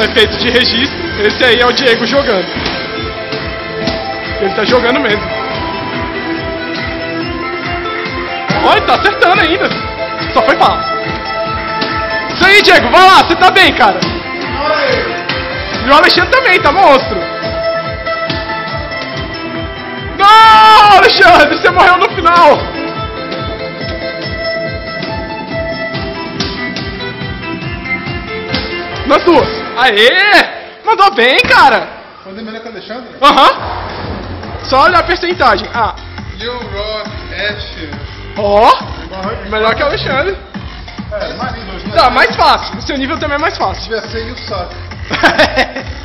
efeitos de registro. Esse aí é o Diego jogando. Ele tá jogando mesmo. Olha, tá acertando ainda. Só foi fácil. Isso aí, Diego, vai lá, você tá bem, cara. E o Alexandre também, tá monstro. Não, Alexandre, você morreu no final. Nas duas. Aê! Mandou bem, cara. Mandei melhor que o Alexandre? Aham. Só olha a percentagem. Ah. Lil Rock, Ash. Ó. Melhor que o Alexandre. É, mais níveis, né? Tá, mais fácil. O seu nível também é mais fácil. Devia ser e o saco.